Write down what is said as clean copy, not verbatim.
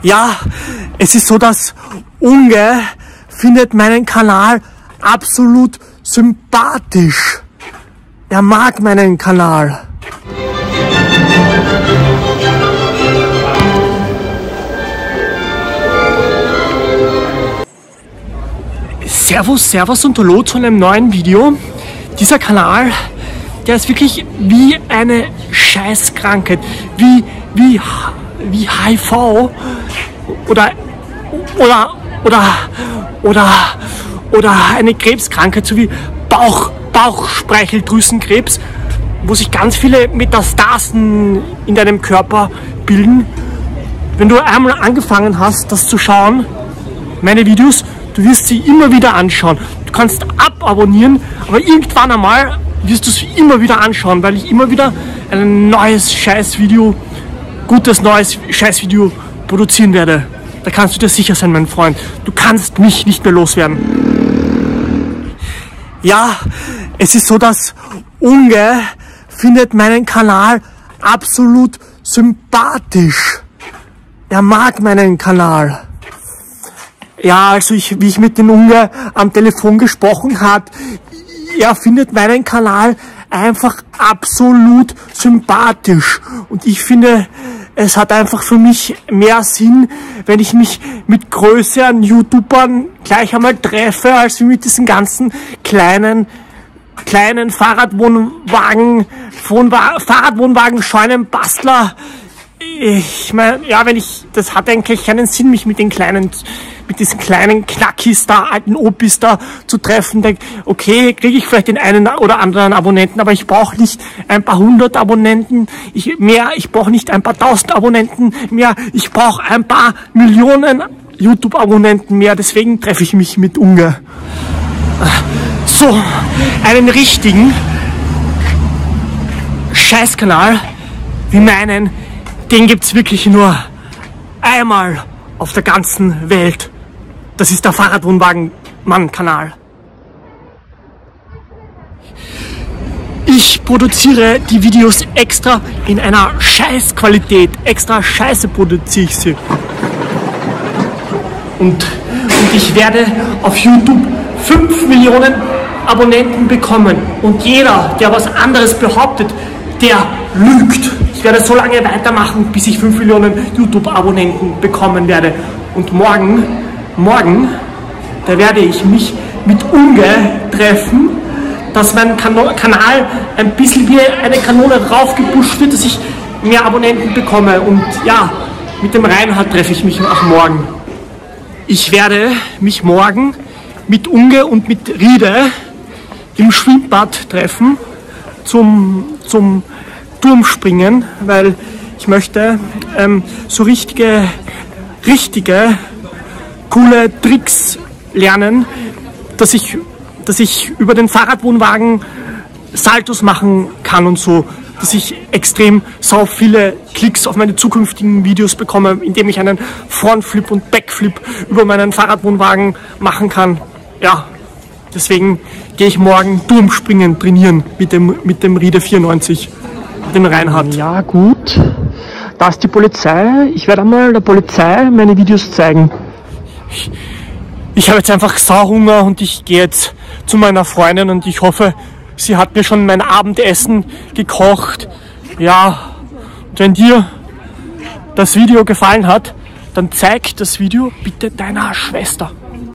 Ja, es ist so, dass Unge findet meinen Kanal absolut sympathisch. Er mag meinen Kanal. Servus und hallo zu einem neuen Video. Dieser Kanal, der ist wirklich wie eine Scheißkrankheit, wie HIV oder eine Krebskrankheit, so wie Bauchspeicheldrüsenkrebs, wo sich ganz viele Metastasen in deinem Körper bilden. Wenn du einmal angefangen hast, das zu schauen, meine Videos, du wirst sie immer wieder anschauen. Du kannst ababonnieren, aber irgendwann einmal wirst du es immer wieder anschauen, weil ich immer wieder ein neues Scheißvideo, gutes neues Scheißvideo produzieren werde. Da kannst du dir sicher sein, mein Freund. Du kannst mich nicht mehr loswerden. Ja, es ist so, dass Unge findet meinen Kanal absolut sympathisch. Er mag meinen Kanal. Ja, also wie ich mit dem Unge am Telefon gesprochen habe, er findet meinen Kanal einfach absolut sympathisch. Und ich finde, es hat einfach für mich mehr Sinn, wenn ich mich mit größeren YouTubern gleich einmal treffe, als wie mit diesen ganzen kleinen Fahrradwohnwagen, Scheunenbastler. Ich meine, ja, das hat eigentlich keinen Sinn, mich mit diesen kleinen Knackis da, alten Opis da zu treffen. Okay, kriege ich vielleicht den einen oder anderen Abonnenten, aber ich brauche nicht ein paar hundert Abonnenten mehr, ich brauche nicht ein paar tausend Abonnenten mehr, ich brauche ein paar Millionen YouTube-Abonnenten mehr, deswegen treffe ich mich mit Unge. So, einen richtigen Scheißkanal wie meinen, den gibt's wirklich nur einmal auf der ganzen Welt. Das ist der Fahrradwohnwagen-Mann-Kanal. Ich produziere die Videos extra in einer Scheißqualität. Extra scheiße produziere ich sie. Und ich werde auf YouTube 5 Millionen Abonnenten bekommen. Und jeder, der was anderes behauptet, der lügt. Ich werde so lange weitermachen, bis ich 5 Millionen YouTube-Abonnenten bekommen werde. Und morgen, da werde ich mich mit Unge treffen, dass mein Kanal ein bisschen wie eine Kanone raufgepusht wird, dass ich mehr Abonnenten bekomme. Und ja, mit dem Reinhard treffe ich mich auch morgen. Ich werde mich morgen mit Unge und mit Riede im Schwimmbad treffen zum Turmspringen, weil ich möchte so richtige coole Tricks lernen, dass ich über den Fahrradwohnwagen Saltos machen kann und so, dass ich extrem so viele Klicks auf meine zukünftigen Videos bekomme, indem ich einen Frontflip und Backflip über meinen Fahrradwohnwagen machen kann. Ja, deswegen gehe ich morgen Turmspringen trainieren mit dem Riede 94. Den Reinhard. Ja, gut. Da ist die Polizei. Ich werde einmal der Polizei meine Videos zeigen. Ich habe jetzt einfach Sauhunger und ich gehe jetzt zu meiner Freundin und ich hoffe, sie hat mir schon mein Abendessen gekocht. Ja, wenn dir das Video gefallen hat, dann zeig das Video bitte deiner Schwester.